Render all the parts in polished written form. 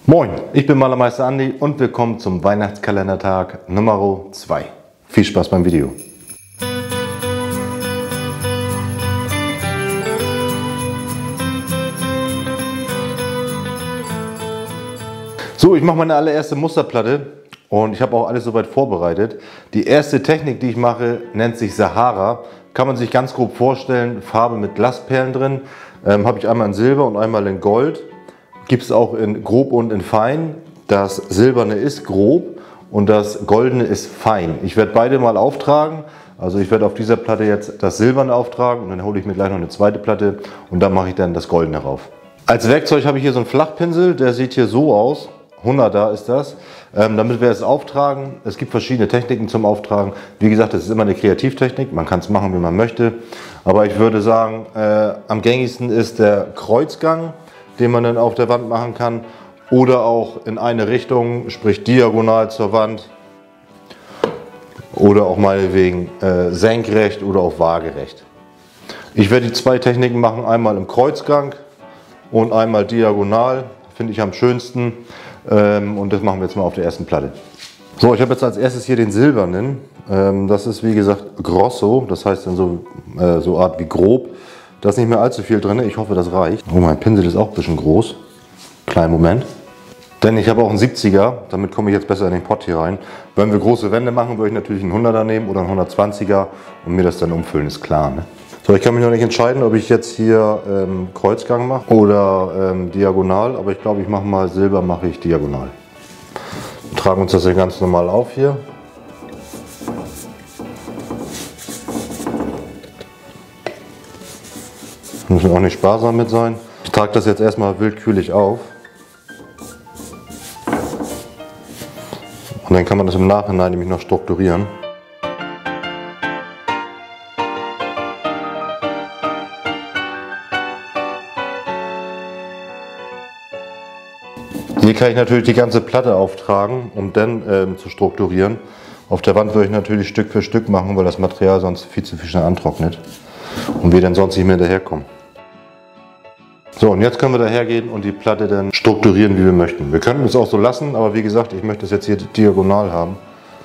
Moin, ich bin Malermeister Andi und willkommen zum Weihnachtskalendertag Nummer 2. Viel Spaß beim Video. So, ich mache meine allererste Musterplatte und ich habe auch alles soweit vorbereitet. Die erste Technik, die ich mache, nennt sich Sahara. Kann man sich ganz grob vorstellen, Farbe mit Glasperlen drin. Habe ich einmal in Silber und einmal in Gold. Gibt es auch in grob und in fein. Das silberne ist grob und das goldene ist fein. Ich werde beide mal auftragen. Also ich werde auf dieser Platte jetzt das silberne auftragen und dann hole ich mir gleich noch eine zweite Platte und dann mache ich dann das goldene rauf. Als Werkzeug habe ich hier so einen Flachpinsel, der sieht hier so aus. 100er ist das, damit wir es auftragen. Es gibt verschiedene Techniken zum Auftragen. Wie gesagt, das ist immer eine Kreativtechnik. Man kann es machen, wie man möchte. Aber ich würde sagen, am gängigsten ist der Kreuzgang, den man dann auf der Wand machen kann. Oder auch in eine Richtung, sprich diagonal zur Wand. Oder auch meinetwegen senkrecht oder auch waagerecht. Ich werde die zwei Techniken machen, einmal im Kreuzgang und einmal diagonal. Finde ich am schönsten. Und das machen wir jetzt mal auf der ersten Platte. So, ich habe jetzt als erstes hier den silbernen. Das ist wie gesagt grosso, das heißt dann so Art wie grob. Da ist nicht mehr allzu viel drin, ich hoffe das reicht. Oh, mein Pinsel ist auch ein bisschen groß. Kleinen Moment. Denn ich habe auch einen 70er, damit komme ich jetzt besser in den Pott hier rein. Wenn wir große Wände machen, würde ich natürlich einen 100er nehmen oder einen 120er und mir das dann umfüllen, ist klar. Ne? So, ich kann mich noch nicht entscheiden, ob ich jetzt hier Kreuzgang mache oder diagonal, aber ich glaube, ich mache mal Silber, mache ich diagonal. Wir tragen uns das hier ganz normal auf hier. Wir müssen auch nicht sparsam mit sein. Ich trage das jetzt erstmal willkürlich auf. Und dann kann man das im Nachhinein nämlich noch strukturieren. Hier kann ich natürlich die ganze Platte auftragen, um dann zu strukturieren. Auf der Wand würde ich natürlich Stück für Stück machen, weil das Material sonst viel zu schnell antrocknet und wir dann sonst nicht mehr hinterherkommen. So, und jetzt können wir dahergehen und die Platte dann strukturieren, wie wir möchten. Wir können es auch so lassen, aber wie gesagt, ich möchte es jetzt hier diagonal haben.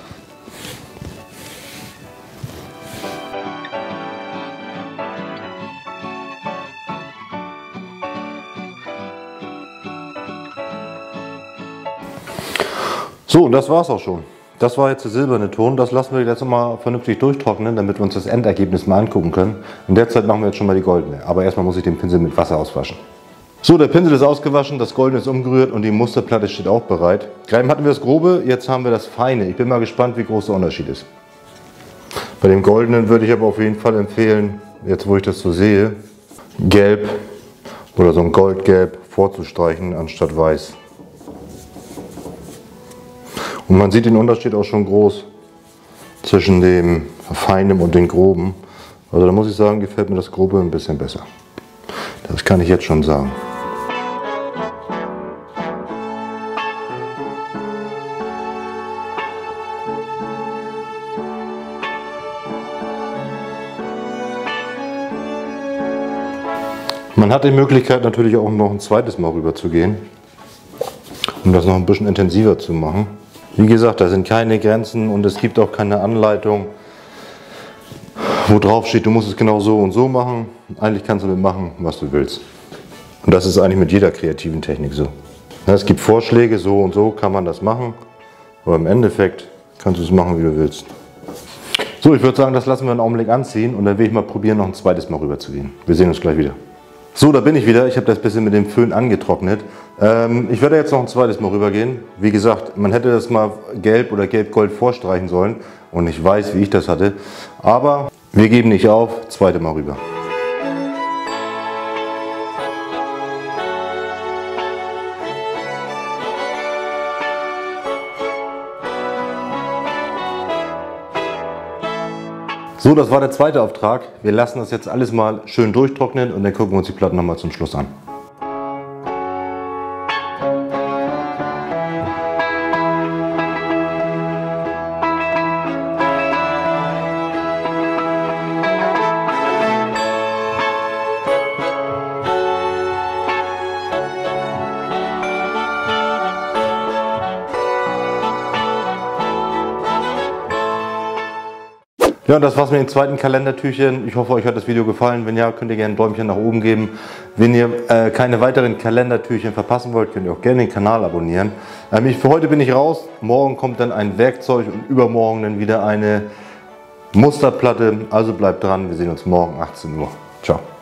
So, und das war es auch schon. Das war jetzt der silberne Ton. Das lassen wir jetzt mal vernünftig durchtrocknen, damit wir uns das Endergebnis mal angucken können. In der Zeit machen wir jetzt schon mal die goldene. Aber erstmal muss ich den Pinsel mit Wasser auswaschen. So, der Pinsel ist ausgewaschen, das goldene ist umgerührt und die Musterplatte steht auch bereit. Gerade hatten wir das grobe, jetzt haben wir das feine. Ich bin mal gespannt, wie groß der Unterschied ist. Bei dem goldenen würde ich aber auf jeden Fall empfehlen, jetzt wo ich das so sehe, gelb oder so ein goldgelb vorzustreichen anstatt weiß. Und man sieht den Unterschied auch schon groß zwischen dem feinen und dem groben. Also da muss ich sagen, gefällt mir das grobe ein bisschen besser. Das kann ich jetzt schon sagen. Man hat die Möglichkeit natürlich auch noch ein zweites Mal rüber zu gehen, um das noch ein bisschen intensiver zu machen. Wie gesagt, da sind keine Grenzen und es gibt auch keine Anleitung, wo drauf steht, du musst es genau so und so machen. Eigentlich kannst du damit machen, was du willst. Und das ist eigentlich mit jeder kreativen Technik so. Es gibt Vorschläge, so und so kann man das machen, aber im Endeffekt kannst du es machen, wie du willst. So, ich würde sagen, das lassen wir einen Augenblick anziehen und dann will ich mal probieren, noch ein zweites Mal rüber zu gehen. Wir sehen uns gleich wieder. So, da bin ich wieder. Ich habe das bisschen mit dem Föhn angetrocknet. Ich werde jetzt noch ein zweites Mal rübergehen. Wie gesagt, man hätte das mal gelb oder gelb-gold vorstreichen sollen. Und ich weiß, wie ich das hatte. Aber wir geben nicht auf. Zweite Mal rüber. So, das war der zweite Auftrag. Wir lassen das jetzt alles mal schön durchtrocknen und dann gucken wir uns die Platten nochmal zum Schluss an. Ja, und das war's mit den zweiten Kalendertürchen. Ich hoffe, euch hat das Video gefallen. Wenn ja, könnt ihr gerne ein Däumchen nach oben geben. Wenn ihr keine weiteren Kalendertürchen verpassen wollt, könnt ihr auch gerne den Kanal abonnieren. Für heute bin ich raus. Morgen kommt dann ein Werkzeug und übermorgen dann wieder eine Musterplatte. Also bleibt dran. Wir sehen uns morgen 18 Uhr. Ciao.